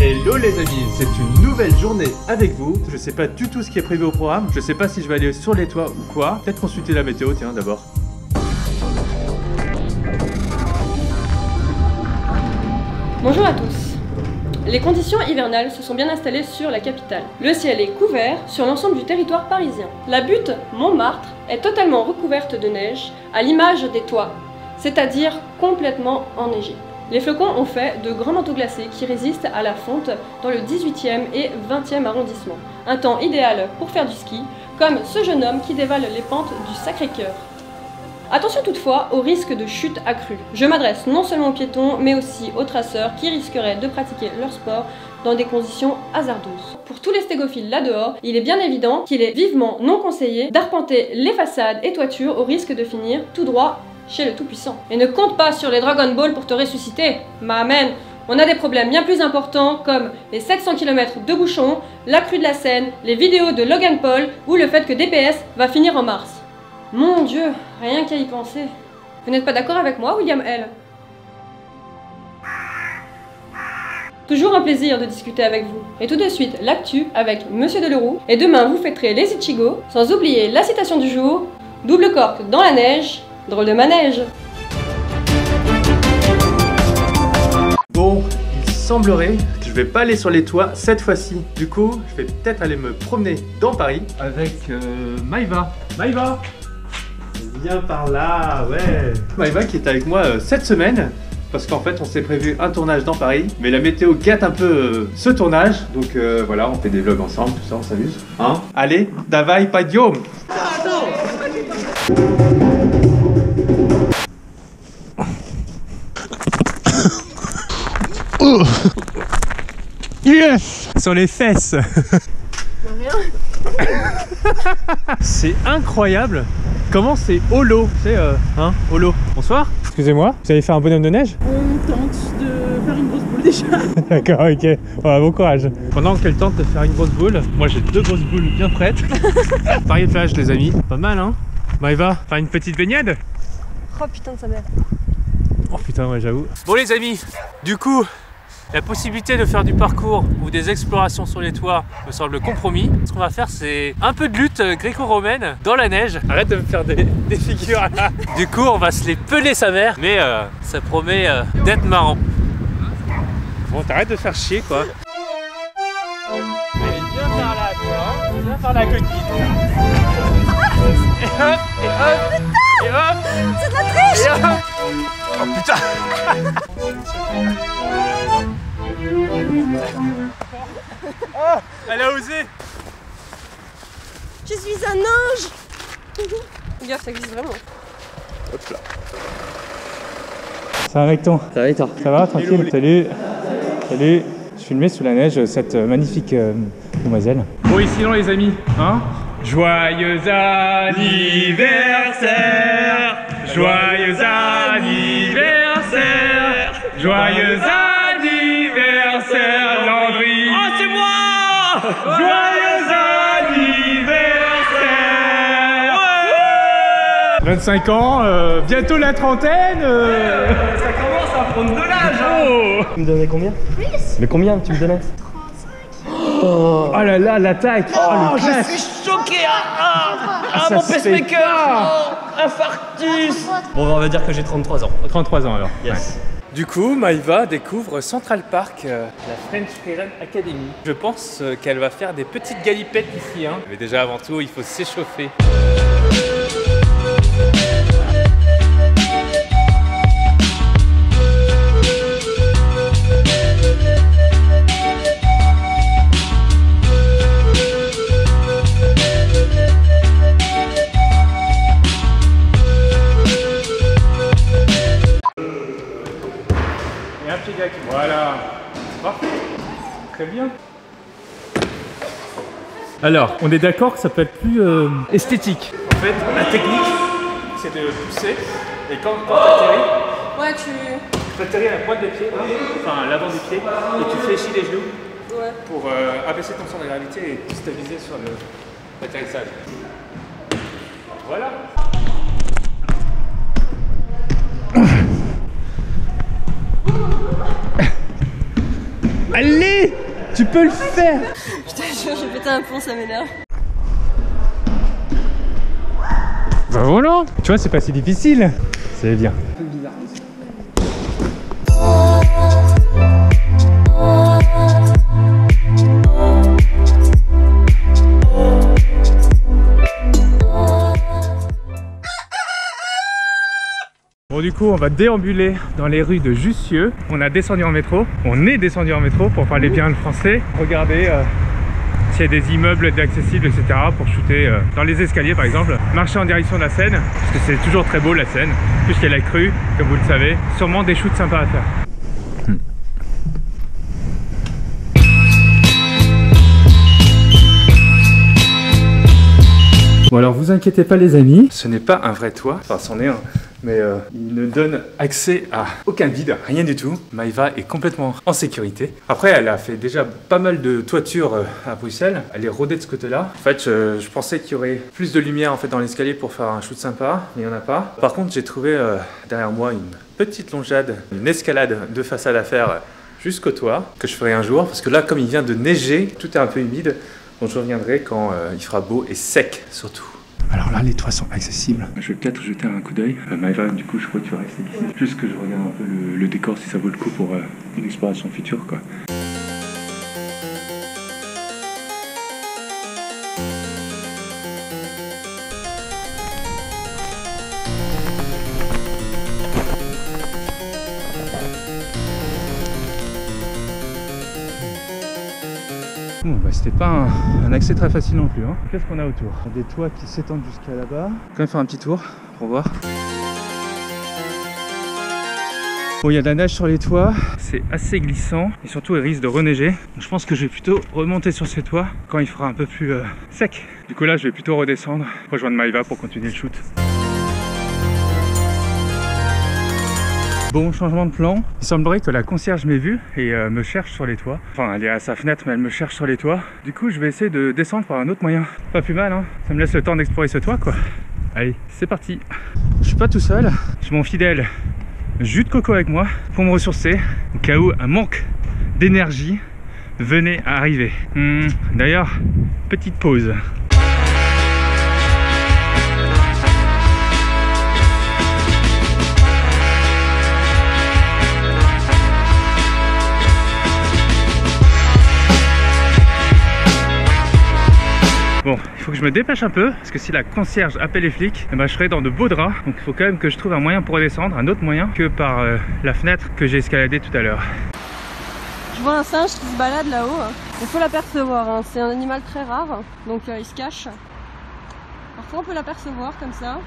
Hello les amis, c'est une nouvelle journée avec vous. Je sais pas du tout ce qui est prévu au programme. Je sais pas si je vais aller sur les toits ou quoi. Peut-être consulter la météo, tiens d'abord. Bonjour à tous. Les conditions hivernales se sont bien installées sur la capitale. Le ciel est couvert sur l'ensemble du territoire parisien. La butte Montmartre est totalement recouverte de neige, à l'image des toits, c'est-à-dire complètement enneigée. Les flocons ont fait de grands manteaux glacés qui résistent à la fonte dans le 18e et 20e arrondissement. Un temps idéal pour faire du ski, comme ce jeune homme qui dévale les pentes du Sacré-Cœur. Attention toutefois au risque de chute accrue. Je m'adresse non seulement aux piétons, mais aussi aux traceurs qui risqueraient de pratiquer leur sport dans des conditions hasardeuses. Pour tous les stégophiles là-dehors, il est bien évident qu'il est vivement non conseillé d'arpenter les façades et toitures au risque de finir tout droit chez le Tout-Puissant. Et ne compte pas sur les Dragon Ball pour te ressusciter, Maman. On a des problèmes bien plus importants comme les 700 km de bouchons, la crue de la Seine, les vidéos de Logan Paul ou le fait que DPS va finir en mars. Mon Dieu, rien qu'à y penser. Vous n'êtes pas d'accord avec moi, William L? Toujours un plaisir de discuter avec vous. Et tout de suite, l'actu avec Monsieur Delerou. Et demain, vous fêterez les Ichigo, sans oublier la citation du jour. Double cork dans la neige, drôle de manège. Bon, il semblerait que je vais pas aller sur les toits cette fois-ci. Du coup, je vais peut-être aller me promener dans Paris avec Maïva. Maïva! Viens par là, ouais. Maïva qui est avec moi cette semaine. Parce qu'en fait, on s'est prévu un tournage dans Paris. Mais la météo gâte un peu ce tournage. Donc voilà, on fait des vlogs ensemble, tout ça, on s'amuse. Hein? Allez, davai padium! Yes! Sur les fesses. C'est incroyable comment c'est holo. C'est hein, holo. Bonsoir. Excusez-moi, vous allez faire un bonhomme de neige? On tente de faire une grosse boule déjà. D'accord, ok. Ouais, bon courage. Pendant qu'elle tente de faire une grosse boule, moi j'ai deux grosses boules bien prêtes. Paris de plage les amis. Pas mal hein. Maïva, faire une petite baignade? Oh putain de sa mère. Oh putain, ouais j'avoue. Bon les amis, du coup, la possibilité de faire du parcours ou des explorations sur les toits me semble compromis. Ce qu'on va faire, c'est un peu de lutte gréco-romaine dans la neige. Arrête de me faire des figures là. Du coup, on va se les peler sa mère, mais ça promet d'être marrant. Bon, t'arrêtes de faire chier quoi. Allez, viens par là, toi. Viens par la coquille. Et hop, et hop, et hop. C'est de la triche! Et hop. Oh putain. Oh, elle a osé. Je suis un ange! Gaffe, ça existe vraiment. Hop là. Ça va mec ton? Ça va et toi? Ça va, tranquille? Salut. Salut. Je filmais sous la neige cette magnifique demoiselle. Bon ici non les amis, hein? Joyeux anniversaire! Joyeux anniversaire! Joyeux anniversaire Landry! Oh c'est moi! Joyeux anniversaire! Ouais 25 ans, bientôt la trentaine! Ça commence à prendre de l'âge! Oh. Tu me donnais combien? Plus. Mais combien tu me donnais? 35. Oh là là, l'attaque! Oh, le clash. Je suis choqué! Ça mon se fait pacemaker! pas. Infarctus! Bon, on va dire que j'ai 33 ans. 33 ans alors. Yes. Ouais. Du coup, Maïva découvre Central Park, la French Freerun Academy. Je pense qu'elle va faire des petites galipettes ici. Hein. Mais déjà, avant tout, il faut s'échauffer. Voilà, parfait, très bien. Alors, on est d'accord que ça peut être plus esthétique. En fait, la technique, c'est de pousser et quand tu atterris, Ouais, tu atterris à la pointe des pieds, enfin l'avant des pieds, et tu fléchis les genoux Ouais. pour abaisser ton centre de gravité et te stabiliser sur l'atterrissage. Voilà. Allez, tu peux le faire. Je te jure, j'ai pété un pont, ça m'énerve. Bah voilà. Tu vois, c'est pas si difficile. C'est bien. Bon, du coup, on va déambuler dans les rues de Jussieu. On a descendu en métro. On est descendu en métro pour parler bien le français. Regardez s'il y a des immeubles d'accessibles, etc. pour shooter dans les escaliers, par exemple. Marcher en direction de la Seine, parce que c'est toujours très beau la Seine, puisqu'elle a crue, comme vous le savez. Sûrement des shoots sympas à faire. Bon, alors vous inquiétez pas les amis, ce n'est pas un vrai toit, enfin c'en est un, mais il ne donne accès à aucun vide, rien du tout. Maïva est complètement en sécurité. Après, elle a fait déjà pas mal de toitures à Bruxelles, elle est rodée de ce côté-là. En fait, je pensais qu'il y aurait plus de lumière en fait dans l'escalier pour faire un shoot sympa, mais il n'y en a pas. Par contre, j'ai trouvé derrière moi une petite longeade, une escalade de façade à faire jusqu'au toit, que je ferai un jour, parce que là, comme il vient de neiger, tout est un peu humide. Donc je reviendrai quand il fera beau et sec surtout. Alors là, les toits sont accessibles. Je vais peut-être jeter un coup d'œil. Maïva, du coup, je crois que tu vas rester ici. Juste que je regarde un peu le décor, si ça vaut le coup pour une exploration future, quoi. Bon, bah, c'était pas un accès très facile non plus. Hein. Qu'est-ce qu'on a autour? Des toits qui s'étendent jusqu'à là-bas. Quand même faire un petit tour pour voir. Bon, il y a de la neige sur les toits, c'est assez glissant et surtout il risque de reneiger. Donc, je pense que je vais plutôt remonter sur ces toits quand il fera un peu plus sec. Du coup là, je vais plutôt redescendre, rejoindre Maïva pour continuer le shoot. Bon, changement de plan. Il semblerait que la concierge m'ait vu et me cherche sur les toits. Enfin, elle est à sa fenêtre, mais elle me cherche sur les toits. Du coup, je vais essayer de descendre par un autre moyen. Pas plus mal, hein. Ça me laisse le temps d'explorer ce toit, quoi. Allez, c'est parti. Je suis pas tout seul. J'ai mon fidèle jus de coco avec moi pour me ressourcer. Au cas où un manque d'énergie venait à arriver. D'ailleurs, petite pause. Bon, il faut que je me dépêche un peu, parce que si la concierge appelle les flics, eh ben, je serai dans de beaux draps. Donc il faut quand même que je trouve un moyen pour redescendre, un autre moyen que par la fenêtre que j'ai escaladée tout à l'heure. Je vois un singe qui se balade là-haut. Il faut l'apercevoir, hein. C'est un animal très rare, donc il se cache. Parfois on peut l'apercevoir comme ça.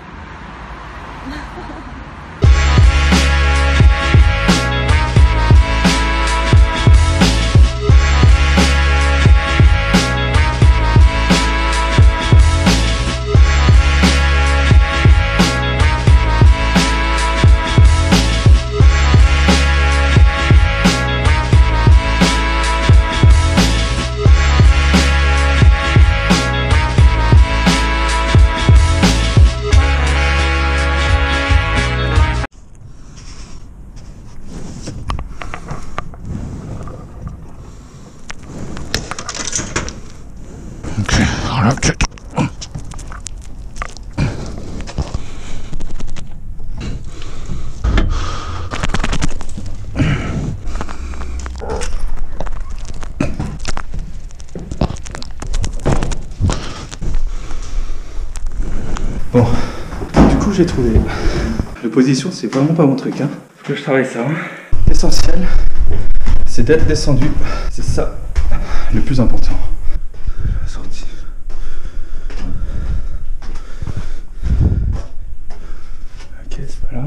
Bon, du coup j'ai trouvé. La position c'est vraiment pas mon truc, hein. Faut que je travaille ça. Hein. L'essentiel, c'est d'être descendu. C'est ça le plus important. Sortie. Ok, c'est pas là.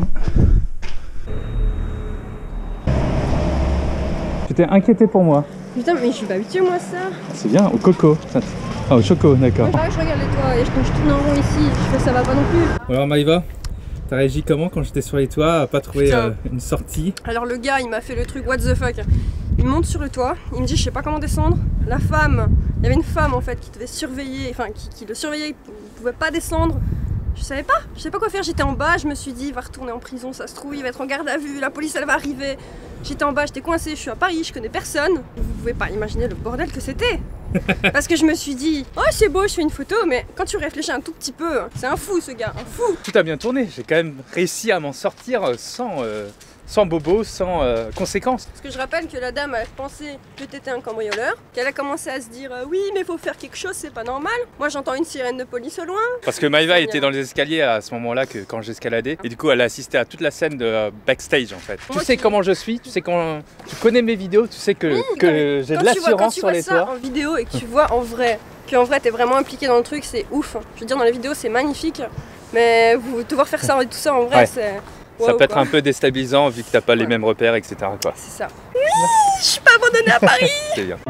Tu t'es inquiété pour moi. Putain, mais je suis pas habituée moi à ça. C'est bien, au coco. Ah, au choco, d'accord. Moi, je regarde les toits et je tourne en rond ici. Je fais ça va pas non plus. Alors Maïva, t'as réagi comment quand j'étais sur les toits à pas trouver une sortie? Alors le gars, il m'a fait le truc what the fuck. Il monte sur le toit, il me dit je sais pas comment descendre. La femme, il y avait une femme en fait qui devait surveiller, enfin qui le surveillait, il pouvait pas descendre. Je savais pas quoi faire, j'étais en bas, je me suis dit il va retourner en prison, ça se trouve, il va être en garde à vue, la police elle va arriver. J'étais en bas, j'étais coincée, je suis à Paris, je connais personne. Vous pouvez pas imaginer le bordel que c'était. Parce que je me suis dit, oh c'est beau, je fais une photo, mais quand tu réfléchis un tout petit peu, c'est un fou ce gars, un fou. Tout a bien tourné, j'ai quand même réussi à m'en sortir sans bobo, sans conséquences. Parce que je rappelle que la dame a pensé que t'étais un cambrioleur, qu'elle a commencé à se dire oui mais faut faire quelque chose, c'est pas normal. Moi j'entends une sirène de police au loin. Parce que Maïva était dans les escaliers à ce moment-là quand j'escaladais, et du coup elle a assisté à toute la scène de backstage en fait. Moi, tu sais comment je suis, tu sais quand tu connais mes vidéos, tu sais que j'ai de l'assurance sur les toits. Quand tu vois ça en vidéo et que tu vois en vrai, t'es vraiment impliqué dans le truc, c'est ouf. Je veux dire dans les vidéos c'est magnifique, mais devoir faire ça et tout ça en vrai Ouais. c'est... Ça peut être un peu déstabilisant vu que t'as pas les mêmes repères, etc. quoi. C'est ça. Je suis pas abandonnée à Paris. C'est bien.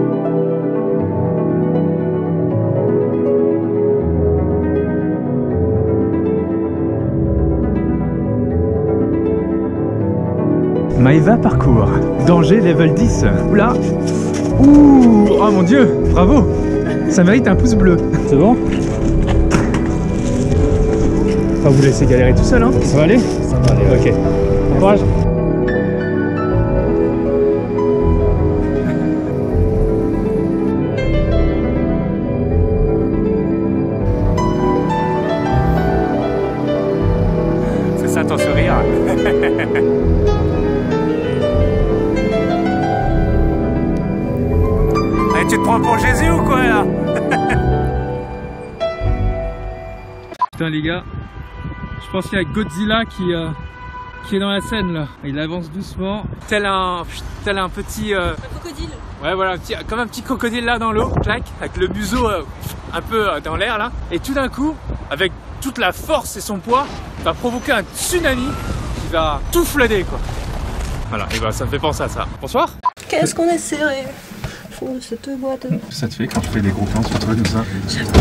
Maïva parcours. Danger level 10. Oula. Ouh. Oh mon dieu. Bravo. Ça mérite un pouce bleu. C'est bon? Pas vous laisser galérer tout seul, hein? Ça va aller? Ça va aller, ok. Bon courage. C'est ça ton sourire. Allez, tu te prends pour Jésus ou quoi là? Putain les gars, je pense qu'il y a Godzilla qui est dans la scène là. Il avance doucement, tel un petit... Un crocodile. Ouais voilà, comme un petit crocodile là dans l'eau, clac, avec le museau un peu dans l'air là. Et tout d'un coup, avec toute la force et son poids, va provoquer un tsunami qui va tout flotter quoi. Voilà, et bah ça me fait penser à ça. Bonsoir. Qu'est-ce qu'on est serré fond de cette boîte. Ça te fait quand tu fais des gros plans sur toi comme ça?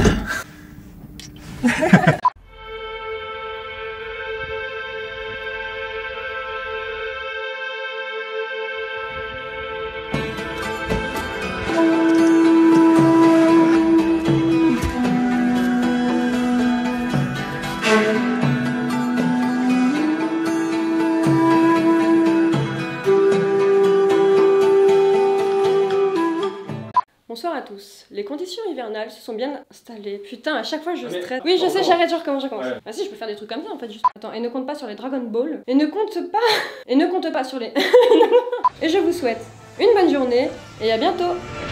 Bonsoir à tous. Les conditions hivernales se sont bien installées. Putain, à chaque fois je stresse. Oui, je sais, j'arrête, je recommence. Ouais. Ah si, je peux faire des trucs comme ça en fait, juste. Attends, et ne compte pas sur les Dragon Ball. Et ne compte pas sur les... Et je vous souhaite une bonne journée et à bientôt.